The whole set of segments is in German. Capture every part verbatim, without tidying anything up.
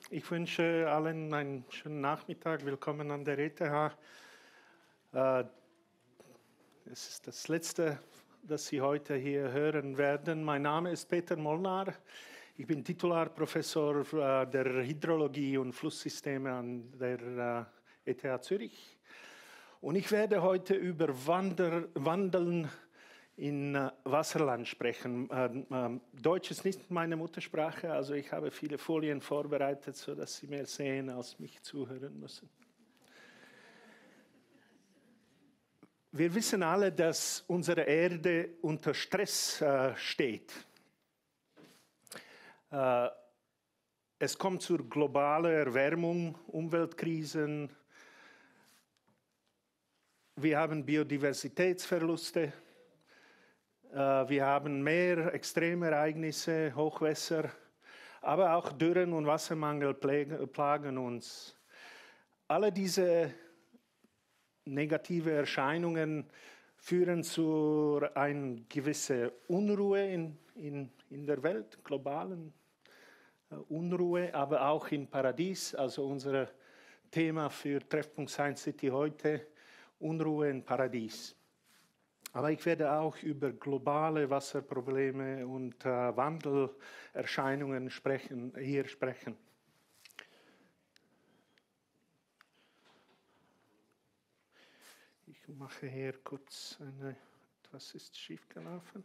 Ich wünsche allen einen schönen Nachmittag. Willkommen an der E T H. Äh, es ist das Letzte, das Sie heute hier hören werden. Mein Name ist Peter Molnar. Ich bin Titularprofessor äh, der Hydrologie und Flusssysteme an der äh, E T H Zürich. Und ich werde heute über Wander, Wandeln in äh, Wasserland sprechen. Ähm, ähm, Deutsch ist nicht meine Muttersprache, also ich habe viele Folien vorbereitet, sodass Sie mehr sehen, als mich zuhören müssen. Wir wissen alle, dass unsere Erde unter Stress äh, steht. Äh, es kommt zur globalen Erwärmung, Umweltkrisen. Wir haben Biodiversitätsverluste. Wir haben mehr Extremereignisse, Hochwässer, aber auch Dürren und Wassermangel plagen uns. Alle diese negative Erscheinungen führen zu einer gewissen Unruhe in, in, in der Welt, globalen Unruhe, aber auch im Paradies, also unser Thema für Treffpunkt Science City heute, Unruhe im Paradies. Aber ich werde auch über globale Wasserprobleme und äh, Wandelerscheinungen sprechen, hier sprechen. Ich mache hier kurz eine, etwas ist schiefgelaufen.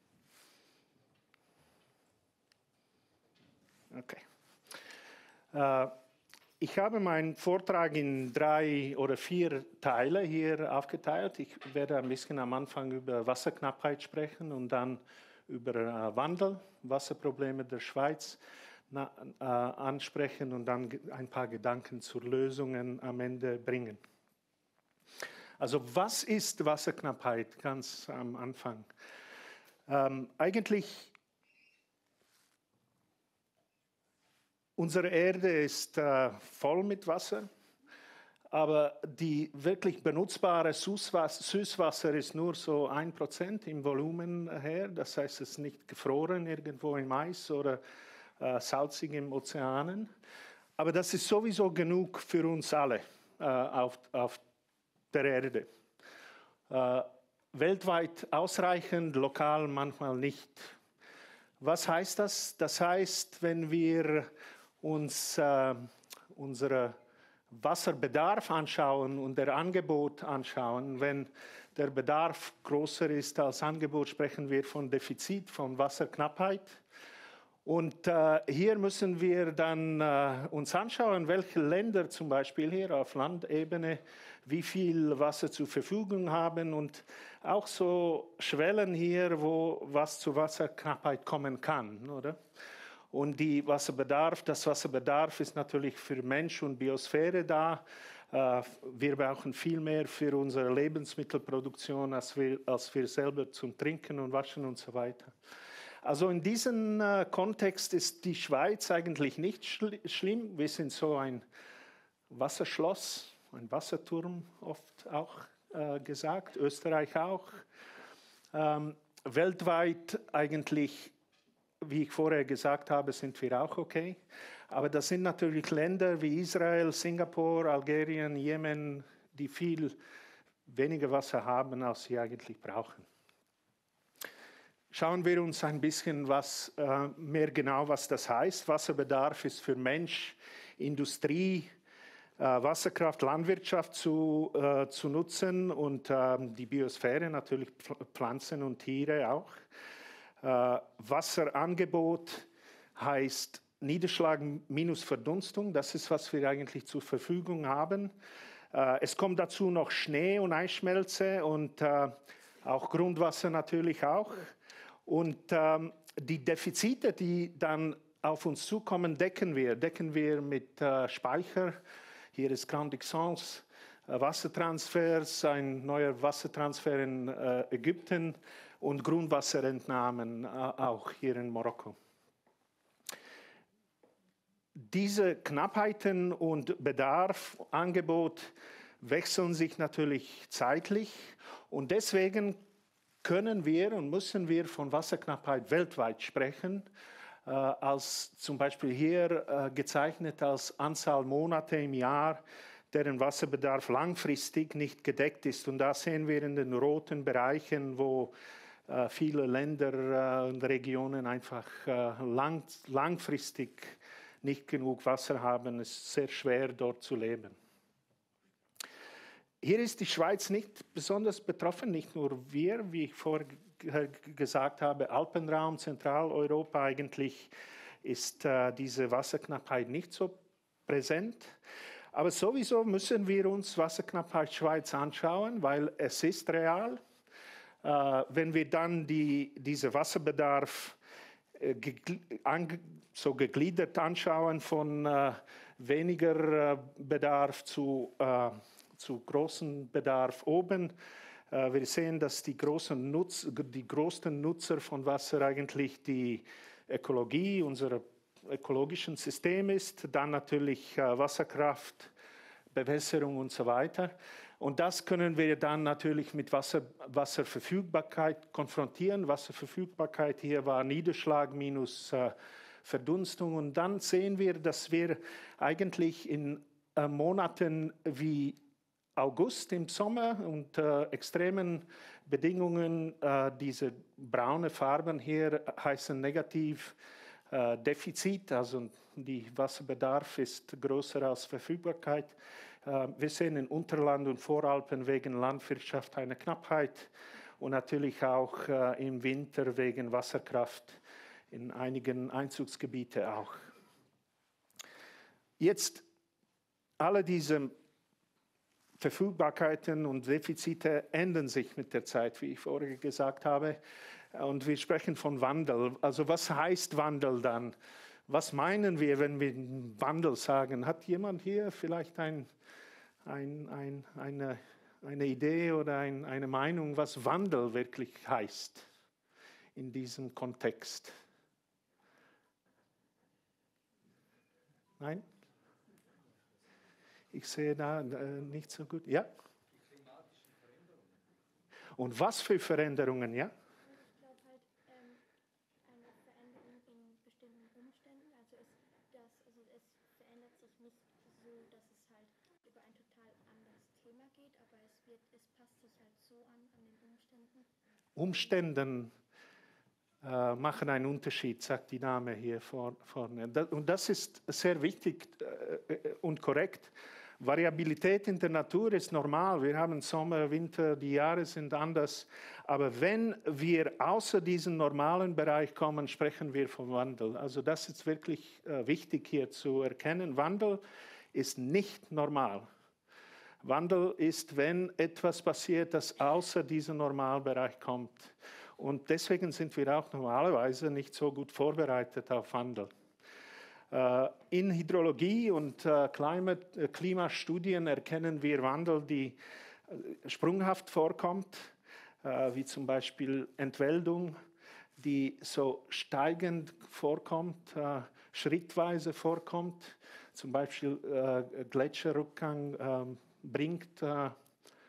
Okay. Äh, Ich habe meinen Vortrag in drei oder vier Teile hier aufgeteilt. Ich werde ein bisschen am Anfang über Wasserknappheit sprechen und dann über äh, Wandel, Wasserprobleme der Schweiz na, äh, ansprechen und dann ein paar Gedanken zu Lösungen am Ende bringen. Also was ist Wasserknappheit ganz am Anfang? Ähm, eigentlich Unsere Erde ist äh, voll mit Wasser, aber die wirklich benutzbare Süßwasser, Süßwasser ist nur so ein Prozent im Volumen her. Das heißt, es ist nicht gefroren irgendwo im Eis oder äh, salzig im Ozeanen. Aber das ist sowieso genug für uns alle äh, auf, auf der Erde. Äh, weltweit ausreichend, lokal manchmal nicht. Was heißt das? Das heißt, wenn wir uns äh, unseren Wasserbedarf anschauen und der Angebot anschauen. Wenn der Bedarf größer ist als Angebot, sprechen wir von Defizit, von Wasserknappheit. Und äh, hier müssen wir dann äh, uns anschauen, welche Länder zum Beispiel hier auf Landebene wie viel Wasser zur Verfügung haben und auch so Schwellen hier, wo was zu Wasserknappheit kommen kann, oder? Und die Wasserbedarf, das Wasserbedarf ist natürlich für Mensch und Biosphäre da. Wir brauchen viel mehr für unsere Lebensmittelproduktion, als wir, als wir selber zum Trinken und Waschen und so weiter. Also in diesem Kontext ist die Schweiz eigentlich nicht schlimm. Wir sind so ein Wasserschloss, ein Wasserturm, oft auch äh, gesagt. Österreich auch. Ähm, weltweit eigentlich, wie ich vorher gesagt habe, sind wir auch okay. Aber das sind natürlich Länder wie Israel, Singapur, Algerien, Jemen, die viel weniger Wasser haben, als sie eigentlich brauchen. Schauen wir uns ein bisschen was, äh, mehr genau, was das heißt. Wasserbedarf ist für Mensch, Industrie, äh, Wasserkraft, Landwirtschaft zu, äh, zu nutzen und äh, die Biosphäre, natürlich Pflanzen und Tiere auch. Äh, Wasserangebot heißt Niederschlag minus Verdunstung. Das ist, was wir eigentlich zur Verfügung haben. Äh, es kommt dazu noch Schnee und Eisschmelze und äh, auch Grundwasser natürlich auch. Und ähm, die Defizite, die dann auf uns zukommen, decken wir. Decken wir mit äh, Speicher. Hier ist Grande Xance, äh, Wassertransfers, ein neuer Wassertransfer in äh, Ägypten und Grundwasserentnahmen äh, auch hier in Marokko. Diese Knappheiten und Bedarf, Angebot wechseln sich natürlich zeitlich und deswegen können wir und müssen wir von Wasserknappheit weltweit sprechen. äh, als zum Beispiel hier äh, gezeichnet als Anzahl Monate im Jahr, deren Wasserbedarf langfristig nicht gedeckt ist. Und da sehen wir in den roten Bereichen, wo äh, viele Länder äh, und Regionen einfach äh, lang, langfristig nicht genug Wasser haben. Es ist sehr schwer, dort zu leben. Hier ist die Schweiz nicht besonders betroffen, nicht nur wir, wie ich vorher gesagt habe, Alpenraum, Zentraleuropa, eigentlich ist äh, diese Wasserknappheit nicht so präsent. Aber sowieso müssen wir uns Wasserknappheit Schweiz anschauen, weil es ist real. Äh, wenn wir dann die, diese Wasserbedarf äh, an, so gegliedert anschauen von äh, weniger äh, Bedarf zu, äh, zu großen Bedarf oben, äh, wir sehen, dass die großen Nutz, die größten Nutzer von Wasser eigentlich die Ökologie, unsere ökologischen System ist, dann natürlich äh, Wasserkraft, Bewässerung und so weiter. Und das können wir dann natürlich mit Wasser, Wasserverfügbarkeit konfrontieren. Wasserverfügbarkeit hier war Niederschlag minus äh, Verdunstung. Und dann sehen wir, dass wir eigentlich in äh, Monaten wie August im Sommer und äh, extremen Bedingungen, äh, diese braune Farben hier heißen negativ, Äh, Defizit, also der Wasserbedarf ist größer als Verfügbarkeit. Äh, wir sehen in Unterland und Voralpen wegen Landwirtschaft eine Knappheit und natürlich auch äh, im Winter wegen Wasserkraft in einigen Einzugsgebieten auch. Jetzt alle diese Verfügbarkeiten und Defizite ändern sich mit der Zeit, wie ich vorher gesagt habe. Und wir sprechen von Wandel. Also was heißt Wandel dann? Was meinen wir, wenn wir Wandel sagen? Hat jemand hier vielleicht ein, ein, ein, eine, eine Idee oder ein, eine Meinung, was Wandel wirklich heißt in diesem Kontext? Nein? Ich sehe da äh, nicht so gut. Ja? Und was für Veränderungen, ja? Umständen äh, machen einen Unterschied, sagt die Dame hier vor, vorne. Das, und das ist sehr wichtig äh, und korrekt. Variabilität in der Natur ist normal. Wir haben Sommer, Winter, die Jahre sind anders. Aber wenn wir außer diesem normalen Bereich kommen, sprechen wir von Wandel. Also das ist wirklich äh, wichtig hier zu erkennen. Wandel ist nicht normal. Wandel ist, wenn etwas passiert, das außer diesem Normalbereich kommt. Und deswegen sind wir auch normalerweise nicht so gut vorbereitet auf Wandel. In Hydrologie und Klimastudien erkennen wir Wandel, die sprunghaft vorkommt, wie zum Beispiel Entwaldung, die so steigend vorkommt, schrittweise vorkommt, zum Beispiel Gletscherrückgang bringt äh, äh,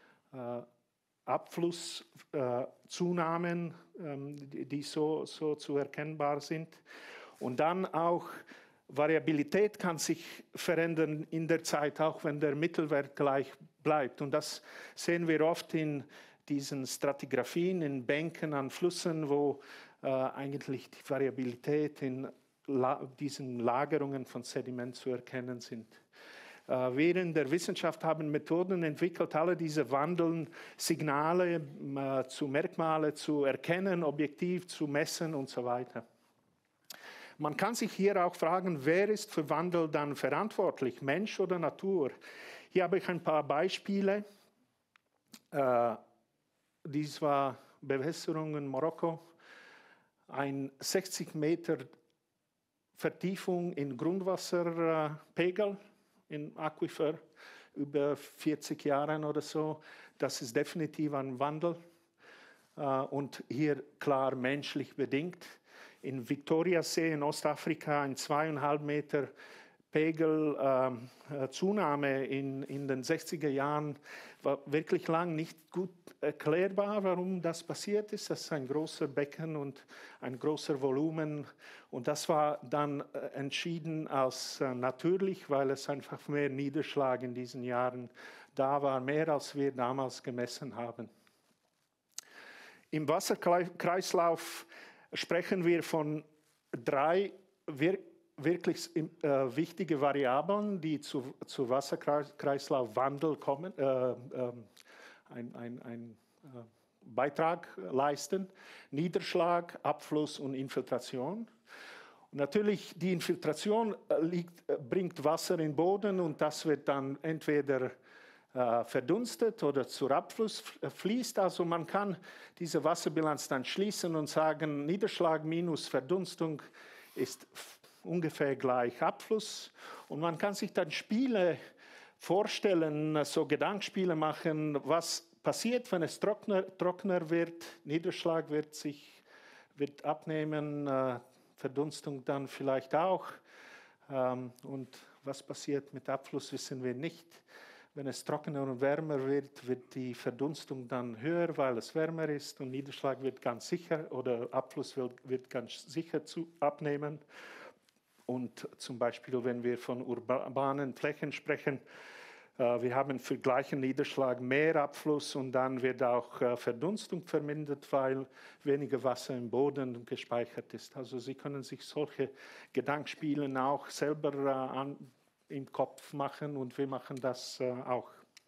Abflusszunahmen, äh, die, die so, so zu erkennbar sind. Und dann auch Variabilität kann sich verändern in der Zeit, auch wenn der Mittelwert gleich bleibt. Und das sehen wir oft in diesen Stratigraphien, in Bänken an Flüssen, wo äh, eigentlich die Variabilität in La- diesen Lagerungen von Sediment zu erkennen sind. Wir in der Wissenschaft haben Methoden entwickelt, alle diese Wandeln, Signale äh, zu Merkmale zu erkennen, objektiv zu messen und so weiter. Man kann sich hier auch fragen, wer ist für Wandel dann verantwortlich, Mensch oder Natur? Hier habe ich ein paar Beispiele. Äh, dies war Bewässerung in Marokko, ein sechzig Meter Vertiefung in Grundwasserpegel. In Aquifer über vierzig Jahren oder so. Das ist definitiv ein Wandel äh, und hier klar menschlich bedingt. In Victoriasee in Ostafrika ein zweieinhalb Meter Pegelzunahme äh, in, in den sechziger Jahren war wirklich lang nicht gut erklärbar, warum das passiert ist. Das ist ein großer Becken und ein großer Volumen. Und das war dann äh, entschieden als äh, natürlich, weil es einfach mehr Niederschlag in diesen Jahren da war, mehr als wir damals gemessen haben. Im Wasserkreislauf sprechen wir von drei wir wirklich äh, wichtige Variablen, die zu, zu Wasserkreislaufwandel kommen, äh, äh, ein, ein, ein äh, Beitrag leisten. Niederschlag, Abfluss und Infiltration. Und natürlich die Infiltration liegt, bringt Wasser in den Boden und das wird dann entweder äh, verdunstet oder zur Abfluss fließt. Also man kann diese Wasserbilanz dann schließen und sagen, Niederschlag minus Verdunstung ist ungefähr gleich Abfluss. Und man kann sich dann Spiele vorstellen, so Gedankenspiele machen, was passiert, wenn es trockener, trockener wird, Niederschlag wird sich wird abnehmen, äh, Verdunstung dann vielleicht auch. Ähm, und was passiert mit Abfluss, wissen wir nicht. Wenn es trockener und wärmer wird, wird die Verdunstung dann höher, weil es wärmer ist und Niederschlag wird ganz sicher oder Abfluss wird, wird ganz sicher zu, abnehmen. Und zum Beispiel, wenn wir von urbanen Flächen sprechen, äh, wir haben für gleichen Niederschlag mehr Abfluss und dann wird auch äh, Verdunstung vermindert, weil weniger Wasser im Boden gespeichert ist. Also Sie können sich solche Gedankenspiele auch selber äh, an im Kopf machen und wir machen das äh, auch.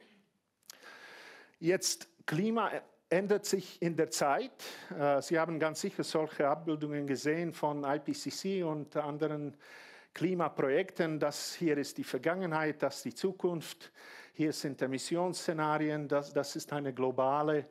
Jetzt, Klima ändert sich in der Zeit. Äh, Sie haben ganz sicher solche Abbildungen gesehen von I P C C und anderen Klimaprojekten. Das hier ist die Vergangenheit, das ist die Zukunft. Hier sind Emissionsszenarien, das, das ist eine globale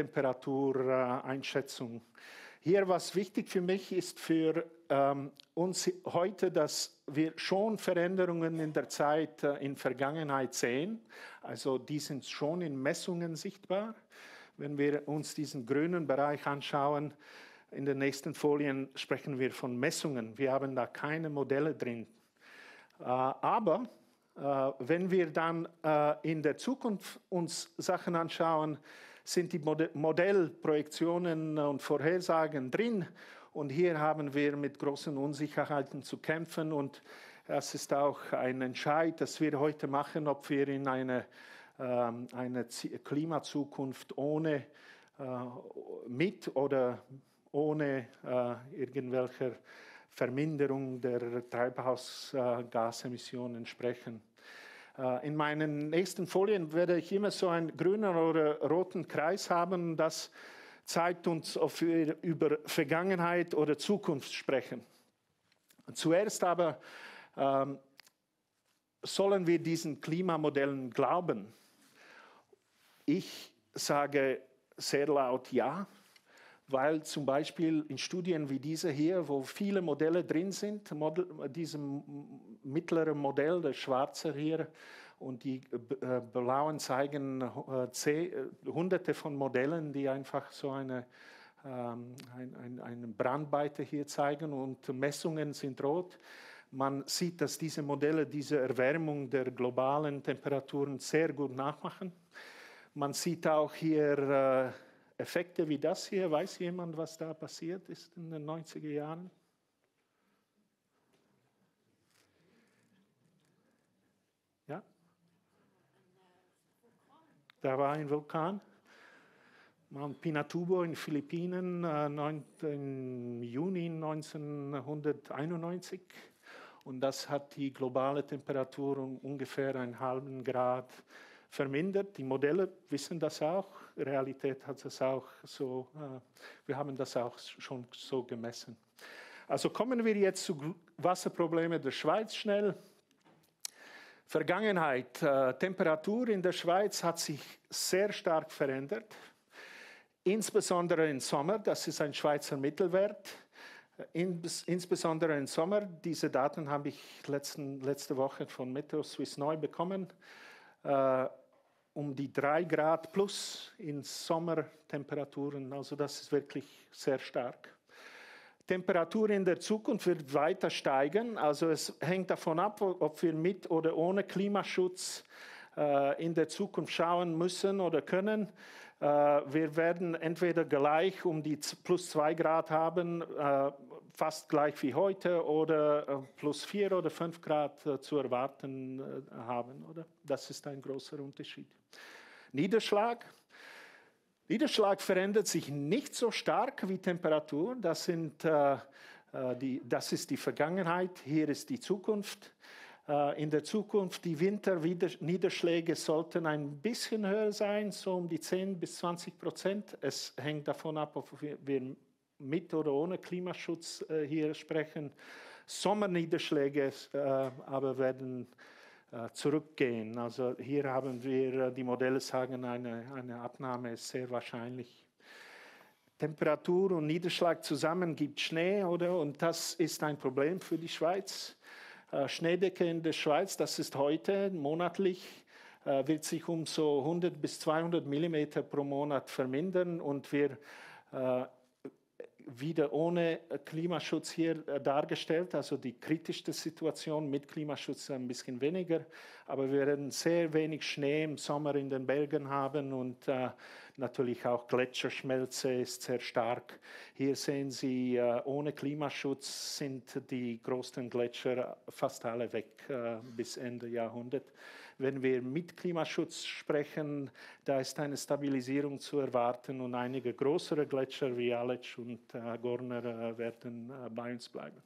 Temperatureinschätzung. Hier, was wichtig für mich ist, für ähm, uns heute, dass wir schon Veränderungen in der Zeit, äh, in Vergangenheit sehen. Also die sind schon in Messungen sichtbar. Wenn wir uns diesen grünen Bereich anschauen, in den nächsten Folien sprechen wir von Messungen. Wir haben da keine Modelle drin. Äh, aber äh, wenn wir dann äh, in der Zukunft uns Sachen anschauen, sind die Mod Modellprojektionen und Vorhersagen drin. Und hier haben wir mit großen Unsicherheiten zu kämpfen. Und es ist auch ein Entscheid, das wir heute machen, ob wir in eine, ähm, eine Klimazukunft ohne, äh, mit oder ohne äh, irgendwelche Verminderung der Treibhausgasemissionen sprechen. In meinen nächsten Folien werde ich immer so einen grünen oder roten Kreis haben. Das zeigt uns, ob wir über Vergangenheit oder Zukunft sprechen. Zuerst aber ähm, sollen wir diesen Klimamodellen glauben. Ich sage sehr laut ja, weil zum Beispiel in Studien wie diese hier, wo viele Modelle drin sind, Modell, diesem mittleren Modell, der schwarze hier und die äh, blauen zeigen äh, zehn, äh, hunderte von Modellen, die einfach so eine, ähm, ein, ein, eine Brandweite hier zeigen und Messungen sind rot. Man sieht, dass diese Modelle diese Erwärmung der globalen Temperaturen sehr gut nachmachen. Man sieht auch hier äh, Effekte wie das hier. Weiß jemand, was da passiert ist in den neunziger Jahren? Ja? Da war ein Vulkan. Mount Pinatubo in den Philippinen äh, im Juni neunzehnhunderteinundneunzig. Und das hat die globale Temperatur um ungefähr einen halben Grad vermindert. Die Modelle wissen das auch. Realität hat es auch so, äh, wir haben das auch schon so gemessen. Also kommen wir jetzt zu Wasserproblemen der Schweiz schnell. Vergangenheit, äh, Temperatur in der Schweiz hat sich sehr stark verändert. Insbesondere im Sommer, das ist ein Schweizer Mittelwert. Ins, insbesondere im Sommer, diese Daten habe ich letzten, letzte Woche von Meteo Swiss neu bekommen. Uh, um die drei Grad plus in Sommertemperaturen, also das ist wirklich sehr stark. Temperatur in der Zukunft wird weiter steigen. Also es hängt davon ab, ob wir mit oder ohne Klimaschutz äh, in der Zukunft schauen müssen oder können. Äh, wir werden entweder gleich um die plus zwei Grad haben, äh, fast gleich wie heute, oder äh, plus vier oder fünf Grad äh, zu erwarten äh, haben. Oder? Das ist ein großer Unterschied. Niederschlag. Niederschlag verändert sich nicht so stark wie Temperatur. Das, sind, äh, die, das ist die Vergangenheit, hier ist die Zukunft. Äh, in der Zukunft, die Winterniederschläge sollten ein bisschen höher sein, so um die zehn bis zwanzig Prozent. Es hängt davon ab, ob wir mit oder ohne Klimaschutz äh, hier sprechen. Sommerniederschläge äh, aber werden zurückgehen. Also hier haben wir, die Modelle sagen, eine, eine Abnahme ist sehr wahrscheinlich. Temperatur und Niederschlag zusammen gibt Schnee, oder? Und das ist ein Problem für die Schweiz. Äh, Schneedecke in der Schweiz, das ist heute monatlich, äh, wird sich um so hundert bis zweihundert Millimeter pro Monat vermindern und wir äh, wieder ohne Klimaschutz hier dargestellt, also die kritischste Situation mit Klimaschutz ein bisschen weniger, aber wir werden sehr wenig Schnee im Sommer in den Bergen haben und äh, natürlich auch Gletscherschmelze ist sehr stark. Hier sehen Sie, äh, ohne Klimaschutz sind die großen Gletscher fast alle weg äh, bis Ende Jahrhundert. Wenn wir mit Klimaschutz sprechen, da ist eine Stabilisierung zu erwarten und einige größere Gletscher wie Aletsch und äh, Gorner äh, werden äh, bei uns bleiben.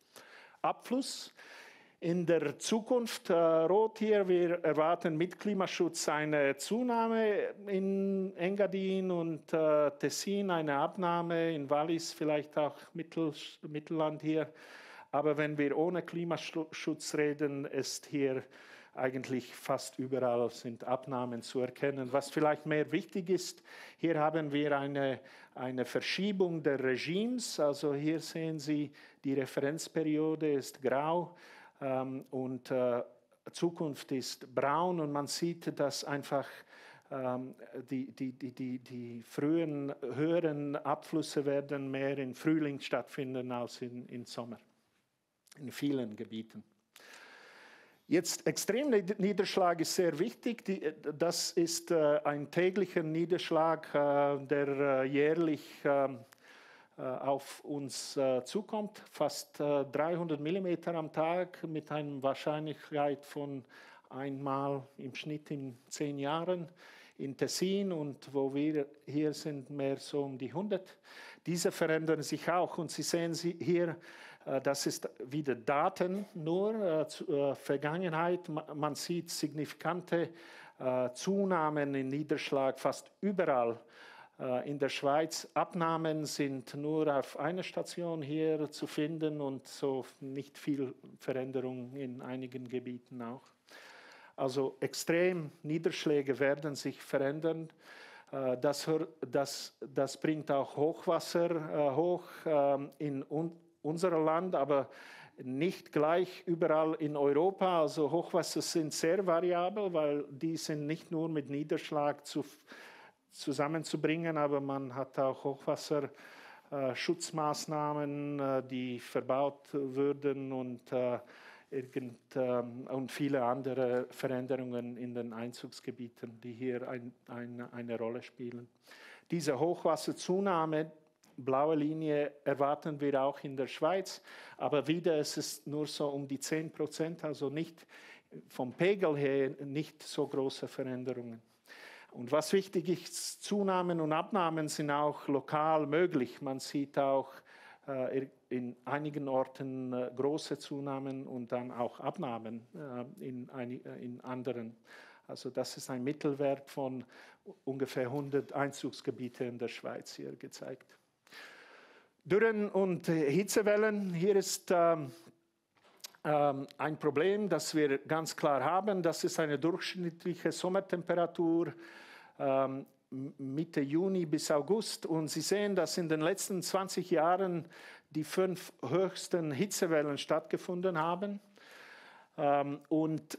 Abfluss. In der Zukunft, äh, rot hier, wir erwarten mit Klimaschutz eine Zunahme in Engadin und äh, Tessin, eine Abnahme in Wallis, vielleicht auch Mittel, Mittelland hier. Aber wenn wir ohne Klimaschutz reden, ist hier eigentlich fast überall sind Abnahmen zu erkennen. Was vielleicht mehr wichtig ist, hier haben wir eine, eine Verschiebung der Regimes. Also hier sehen Sie, die Referenzperiode ist grau ähm, und äh, Zukunft ist braun und man sieht, dass einfach ähm, die, die, die, die, die frühen, höheren Abflüsse werden mehr im Frühling stattfinden als in, im Sommer, in vielen Gebieten. Jetzt Extremniederschlag ist sehr wichtig. Die, das ist äh, ein täglicher Niederschlag, äh, der äh, jährlich äh, auf uns äh, zukommt. Fast äh, dreihundert Millimeter am Tag mit einer Wahrscheinlichkeit von einmal im Schnitt in zehn Jahren. In Tessin und wo wir hier sind, mehr so um die hundert. Diese verändern sich auch und Sie sehen sie hier, das ist wieder Daten nur, äh, Vergangenheit. Man sieht signifikante äh, Zunahmen in Niederschlag fast überall äh, in der Schweiz. Abnahmen sind nur auf einer Station hier zu finden und so nicht viel Veränderung in einigen Gebieten auch. Also extrem Niederschläge werden sich verändern. Äh, das, das, das bringt auch Hochwasser äh, hoch äh, in un unser Land, aber nicht gleich überall in Europa. Also Hochwasser sind sehr variabel, weil die sind nicht nur mit Niederschlag zu, zusammenzubringen, aber man hat auch Hochwasserschutzmaßnahmen, äh, äh, die verbaut würden und, äh, irgend, äh, und viele andere Veränderungen in den Einzugsgebieten, die hier ein, ein, eine Rolle spielen. Diese Hochwasserzunahme, blaue Linie, erwarten wir auch in der Schweiz, aber wieder ist es nur so um die zehn Prozent, also nicht vom Pegel her nicht so große Veränderungen. Und was wichtig ist, Zunahmen und Abnahmen sind auch lokal möglich. Man sieht auch äh, in einigen Orten äh, große Zunahmen und dann auch Abnahmen äh, in, ein, in anderen. Also das ist ein Mittelwert von ungefähr hundert Einzugsgebiete in der Schweiz hier gezeigt. Dürren und Hitzewellen, hier ist ähm, ähm, ein Problem, das wir ganz klar haben. Das ist eine durchschnittliche Sommertemperatur ähm, Mitte Juni bis August. Und Sie sehen, dass in den letzten zwanzig Jahren die fünf höchsten Hitzewellen stattgefunden haben. Ähm, und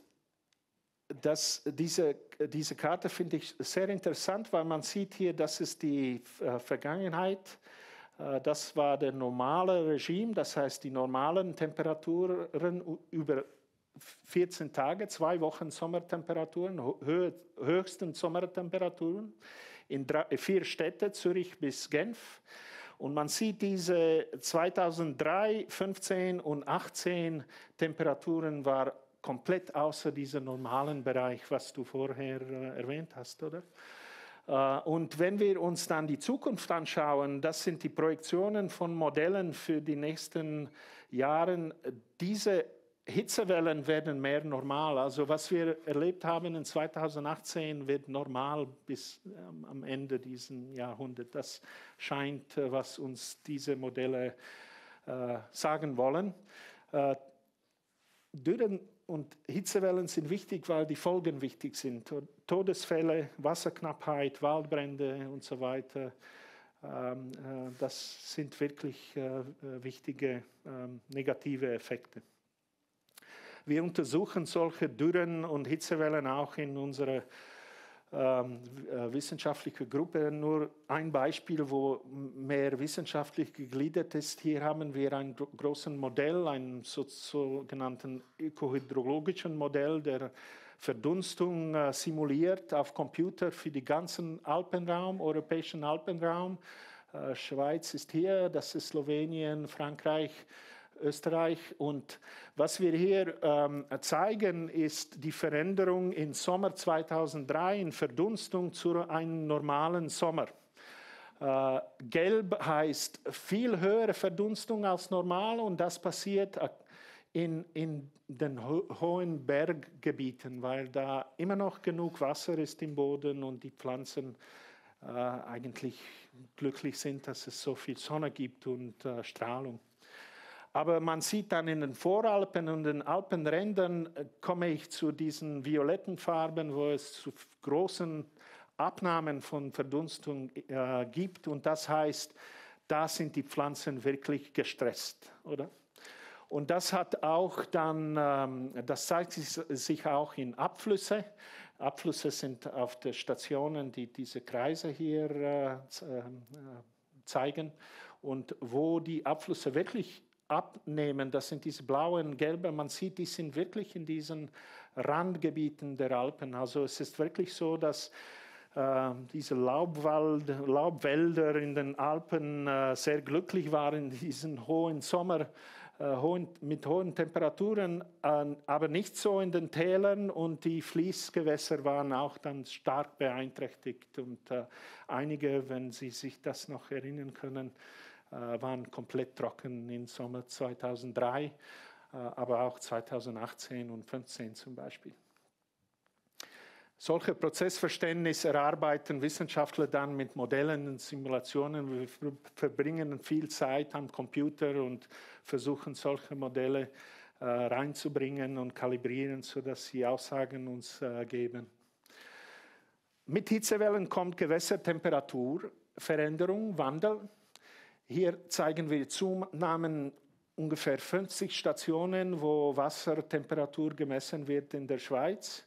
das, diese, diese Karte finde ich sehr interessant, weil man sieht hier, das ist die äh, Vergangenheit. Das war der normale Regime, das heißt die normalen Temperaturen über vierzehn Tage, zwei Wochen Sommertemperaturen, höchsten Sommertemperaturen in drei, vier Städte, Zürich bis Genf. Und man sieht diese zweitausenddrei, fünfzehn und achtzehn Temperaturen war komplett außer diesem normalen Bereich, was du vorher äh, erwähnt hast, oder? Äh, und wenn wir uns dann die Zukunft anschauen, das sind die Projektionen von Modellen für die nächsten Jahre. Diese Hitzewellen werden mehr normal. Also was wir erlebt haben in zweitausendachtzehn wird normal bis ähm, am Ende dieses Jahrhunderts. Das scheint, äh, was uns diese Modelle äh, sagen wollen. Äh, Dürren und Hitzewellen sind wichtig, weil die Folgen wichtig sind. Todesfälle, Wasserknappheit, Waldbrände und so weiter. Ähm, äh, das sind wirklich äh, wichtige ähm, negative Effekte. Wir untersuchen solche Dürren und Hitzewellen auch in unserer ähm, wissenschaftlichen Gruppe. Nur ein Beispiel, wo mehr wissenschaftlich gegliedert ist. Hier haben wir ein gro großes Modell, ein so, sogenannten ökohydrologischen Modell, der Verdunstung äh, simuliert auf Computer für den ganzen Alpenraum, europäischen Alpenraum. Äh, Schweiz ist hier, das ist Slowenien, Frankreich, Österreich. Und was wir hier ähm, zeigen, ist die Veränderung im Sommer zweitausenddrei in Verdunstung zu einem normalen Sommer. Äh, gelb heißt viel höhere Verdunstung als normal und das passiert in, in den ho hohen Berggebieten, weil da immer noch genug Wasser ist im Boden und die Pflanzen äh, eigentlich glücklich sind, dass es so viel Sonne gibt und äh, Strahlung. Aber man sieht dann in den Voralpen und den Alpenrändern, äh, komme ich zu diesen violetten Farben, wo es zu großen Abnahmen von Verdunstung äh, gibt. Und das heißt, da sind die Pflanzen wirklich gestresst, oder? Und das hat auch dann, ähm, das zeigt sich auch in Abflüsse. Abflüsse sind auf den Stationen, die diese Kreise hier äh, zeigen. Und wo die Abflüsse wirklich abnehmen, das sind diese blauen, gelben, man sieht, die sind wirklich in diesen Randgebieten der Alpen. Also es ist wirklich so, dass äh, diese Laubwald, Laubwälder in den Alpen äh, sehr glücklich waren in diesen hohen Sommer, äh, hohen, mit hohen Temperaturen, äh, aber nicht so in den Tälern und die Fließgewässer waren auch dann stark beeinträchtigt und äh, einige, wenn Sie sich das noch erinnern können, waren komplett trocken im Sommer zweitausenddrei, aber auch zweitausendachtzehn und zweitausendfünfzehn zum Beispiel. Solche Prozessverständnis erarbeiten Wissenschaftler dann mit Modellen und Simulationen. Wir verbringen viel Zeit am Computer und versuchen solche Modelle äh, reinzubringen und kalibrieren, sodass sie Aussagen uns äh, geben. Mit Hitzewellen kommt Gewässertemperaturveränderung, Wandel. Hier zeigen wir Zunahmen ungefähr fünfzig Stationen, wo Wassertemperatur gemessen wird in der Schweiz.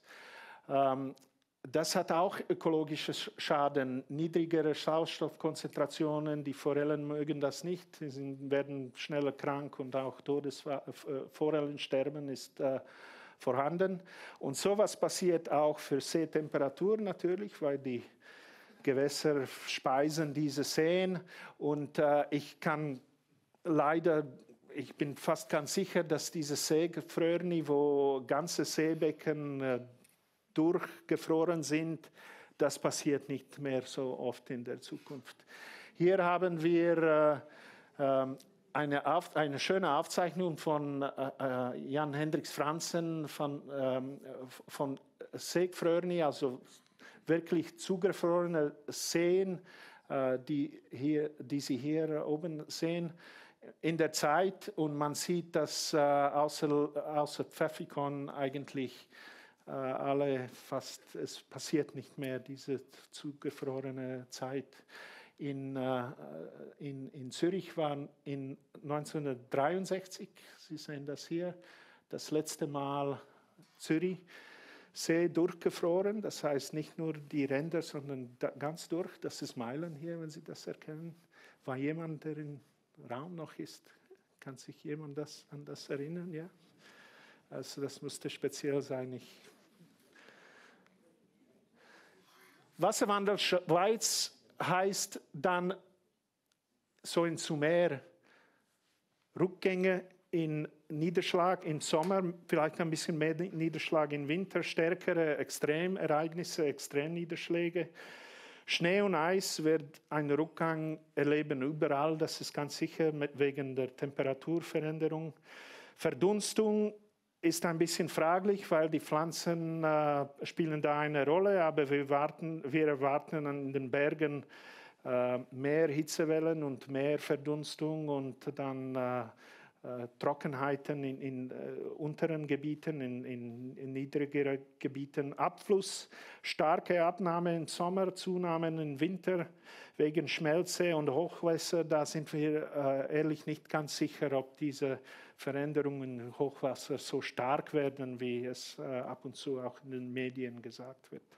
Das hat auch ökologische Schaden, niedrigere Sauerstoffkonzentrationen. Die Forellen mögen das nicht, sie werden schneller krank und auch Todesforellensterben ist äh, vorhanden. Und sowas passiert auch für Seetemperatur natürlich, weil die Gewässer speisen diese Seen und äh, ich kann leider, ich bin fast ganz sicher, dass dieses Seegefrorene, wo ganze Seebecken äh, durchgefroren sind, das passiert nicht mehr so oft in der Zukunft. Hier haben wir äh, äh, eine, auf, eine schöne Aufzeichnung von äh, Jan Hendricks Franzen von, äh, von Seegefrorene, also wirklich zugefrorene Seen, äh, die, hier, die Sie hier oben sehen, in der Zeit. Und man sieht, dass äh, außer, außer Pfäffikon eigentlich äh, alle fast, es passiert nicht mehr, diese zugefrorene Zeit. In, äh, in, in Zürich waren in neunzehnhundertdreiundsechzig, Sie sehen das hier, das letzte Mal Zürich, See durchgefroren, das heißt nicht nur die Ränder, sondern ganz durch. Das ist Meilen hier, wenn Sie das erkennen. war jemand, der im Raum noch ist? Kann sich jemand das, an das erinnern? Ja? Also das musste speziell sein. Ich Wasserwandel Schweiz heißt dann so in Sumer Rückgänge in Niederschlag im Sommer, vielleicht ein bisschen mehr Niederschlag im Winter, stärkere Extremereignisse, Extremniederschläge. Schnee und Eis wird einen Rückgang erleben überall, das ist ganz sicher wegen der Temperaturveränderung. Verdunstung ist ein bisschen fraglich, weil die Pflanzen äh, spielen da eine Rolle, aber wir, warten, wir erwarten an den Bergen äh, mehr Hitzewellen und mehr Verdunstung und dann äh, äh, Trockenheiten in, in äh, unteren Gebieten, in, in, in niedrigeren Gebieten, Abfluss, starke Abnahme im Sommer, Zunahme im Winter wegen Schmelze und Hochwasser. Da sind wir äh, ehrlich nicht ganz sicher, ob diese Veränderungen im Hochwasser so stark werden, wie es äh, ab und zu auch in den Medien gesagt wird.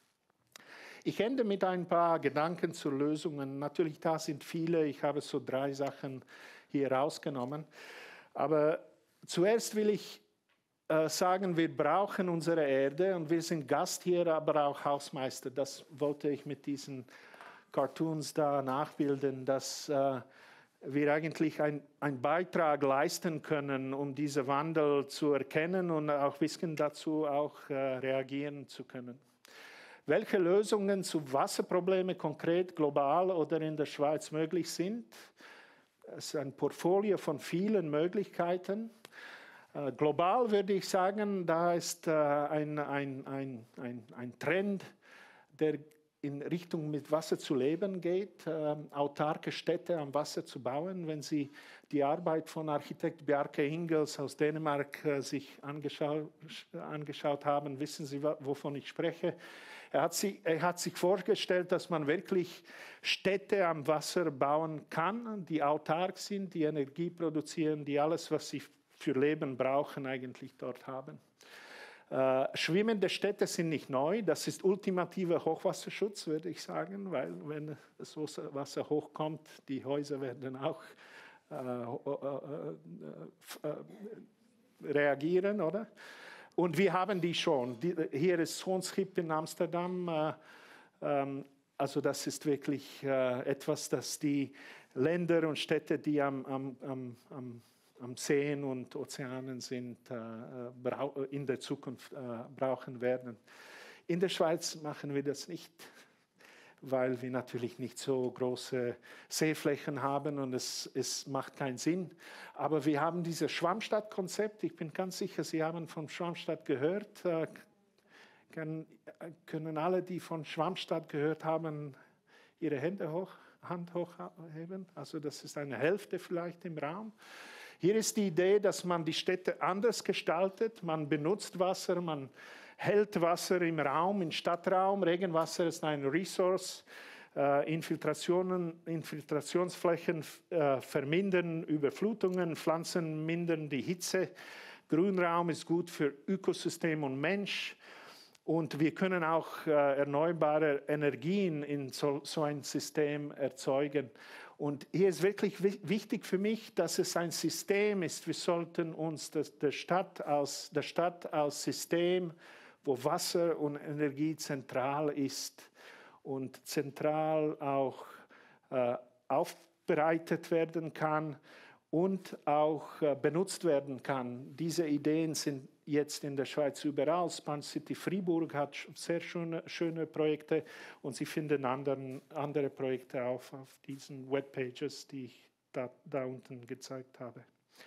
Ich ende mit ein paar Gedanken zu Lösungen. Natürlich, da sind viele. Ich habe so drei Sachen hier rausgenommen. Aber zuerst will ich äh, sagen, wir brauchen unsere Erde und wir sind Gast hier, aber auch Hausmeister. Das wollte ich mit diesen Cartoons da nachbilden, dass äh, wir eigentlich einen Beitrag leisten können, um diesen Wandel zu erkennen und auch Wissen dazu auch äh, reagieren zu können. Welche Lösungen zu Wasserproblemen konkret global oder in der Schweiz möglich sind? Es ist ein Portfolio von vielen Möglichkeiten. Äh, global würde ich sagen, da ist äh, ein, ein, ein, ein, ein Trend, der in Richtung mit Wasser zu leben geht, äh, autarke Städte am Wasser zu bauen. Wenn Sie die Arbeit von Architekt Bjarke Ingels aus Dänemark äh, sich angeschaut, angeschaut haben, wissen Sie, wovon ich spreche. Er hat, sich, er hat sich vorgestellt, dass man wirklich Städte am Wasser bauen kann, die autark sind, die Energie produzieren, die alles, was sie für Leben brauchen, eigentlich dort haben. Äh, schwimmende Städte sind nicht neu, das ist ultimativer Hochwasserschutz, würde ich sagen, weil wenn das Wasser hochkommt, die Häuser werden auch äh, äh, äh, äh, reagieren, oder? Und wir haben die schon. Die, hier ist Soonschip in Amsterdam, äh, ähm, also das ist wirklich äh, etwas, das die Länder und Städte, die am, am, am, am am Seen und Ozeanen sind, äh, in der Zukunft äh, brauchen werden. In der Schweiz machen wir das nicht, weil wir natürlich nicht so große Seeflächen haben und es, es macht keinen Sinn. Aber wir haben dieses Schwammstadt-Konzept. Ich bin ganz sicher, Sie haben von Schwammstadt gehört. Äh, können, können alle, die von Schwammstadt gehört haben, ihre Hände hoch, Hand hochheben? Also das ist eine Hälfte vielleicht im Raum. Hier ist die Idee, dass man die Städte anders gestaltet. Man benutzt Wasser, man hält Wasser im Raum, im Stadtraum. Regenwasser ist ein Resource. Äh, Infiltrationen, Infiltrationsflächen äh, vermindern Überflutungen, Pflanzen mindern die Hitze. Grünraum ist gut für Ökosystem und Mensch. Und wir können auch äh, erneuerbare Energien in so, so ein System erzeugen. Und hier ist wirklich wichtig für mich, dass es ein System ist. Wir sollten uns das, der, Stadt als, der Stadt als System, wo Wasser und Energie zentral ist und zentral auch äh, aufbereitet werden kann und auch äh, benutzt werden kann. Diese Ideen sind jetzt in der Schweiz überall. Span City Fribourg hat sehr schöne, schöne Projekte und Sie finden anderen, andere Projekte auf, auf diesen Webpages, die ich da, da unten gezeigt habe.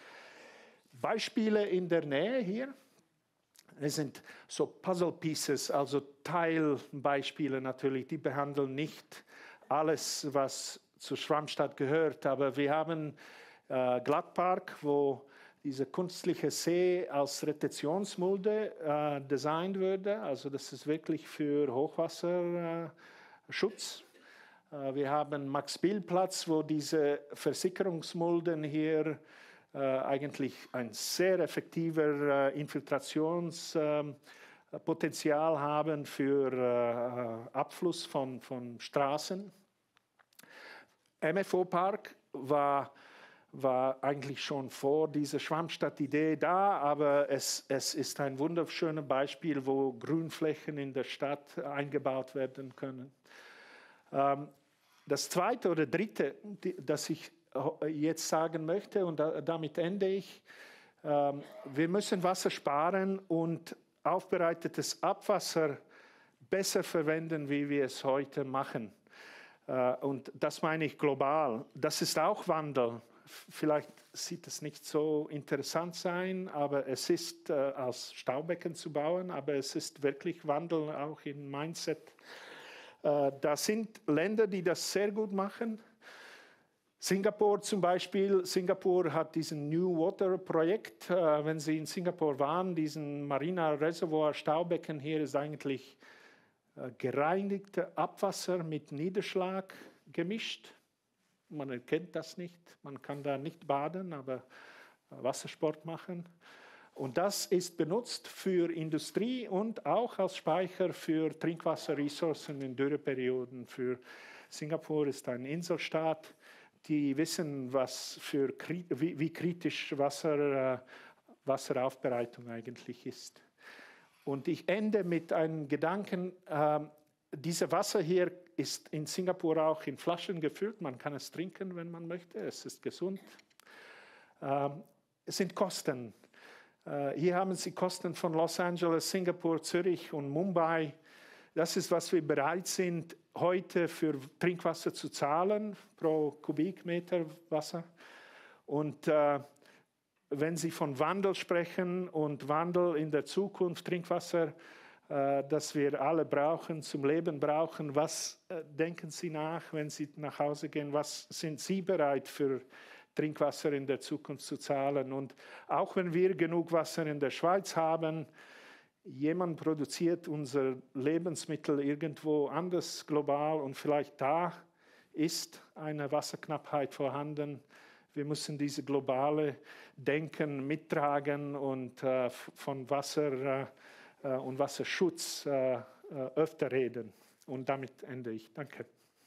Beispiele in der Nähe hier. Es sind so Puzzle Pieces, also Teilbeispiele natürlich. Die behandeln nicht alles, was zu Schwammstadt gehört, aber wir haben äh, Glattpark, wo diese künstliche See als Retentionsmulde äh, designt würde. Also das ist wirklich für Hochwasserschutz. Äh, wir haben Max-Bill-Platz, wo diese Versickerungsmulden hier äh, eigentlich ein sehr effektiver äh, Infiltrationspotenzial äh, haben für äh, Abfluss von, von Straßen. M F O-Park war, war eigentlich schon vor dieser Schwammstadt-Idee da, aber es, es ist ein wunderschönes Beispiel, wo Grünflächen in der Stadt eingebaut werden können. Ähm, das zweite oder dritte, die, das ich jetzt sagen möchte, und da, damit ende ich, ähm, wir müssen Wasser sparen und aufbereitetes Abwasser besser verwenden, wie wir es heute machen. Äh, und das meine ich global. Das ist auch Wandel. Vielleicht sieht es nicht so interessant sein, aber es ist äh, als Staubecken zu bauen, aber es ist wirklich Wandel auch im Mindset. Äh, da sind Länder, die das sehr gut machen. Singapur zum Beispiel. Singapur hat diesen New Water Projekt. Äh, wenn Sie in Singapur waren, diesen Marina Reservoir Staubecken hier ist eigentlich äh, gereinigtes Abwasser mit Niederschlag gemischt. Man erkennt das nicht. Man kann da nicht baden, aber äh, Wassersport machen. Und das ist benutzt für Industrie und auch als Speicher für Trinkwasserressourcen in Dürreperioden. Für Singapur ist ein Inselstaat. Die wissen, was für, wie, wie kritisch Wasser, äh, Wasseraufbereitung eigentlich ist. Und ich ende mit einem Gedanken, äh, dieses Wasser hier ist in Singapur auch in Flaschen gefüllt. Man kann es trinken, wenn man möchte. Es ist gesund. Äh, es sind Kosten. Äh, hier haben Sie Kosten von Los Angeles, Singapur, Zürich und Mumbai. Das ist, was wir bereit sind, heute für Trinkwasser zu zahlen, pro Kubikmeter Wasser. Und äh, wenn Sie von Wandel sprechen und Wandel in der Zukunft, Trinkwasser, äh, das wir alle brauchen, zum Leben brauchen, was äh, denken Sie nach, wenn Sie nach Hause gehen? Was sind Sie bereit für Trinkwasser in der Zukunft zu zahlen? Und auch wenn wir genug Wasser in der Schweiz haben, jemand produziert unser Lebensmittel irgendwo anders global und vielleicht da ist eine Wasserknappheit vorhanden. Wir müssen diese globale Denken mittragen und äh, von Wasser äh, und Wasserschutz äh, öfter reden. Und damit ende ich. Danke.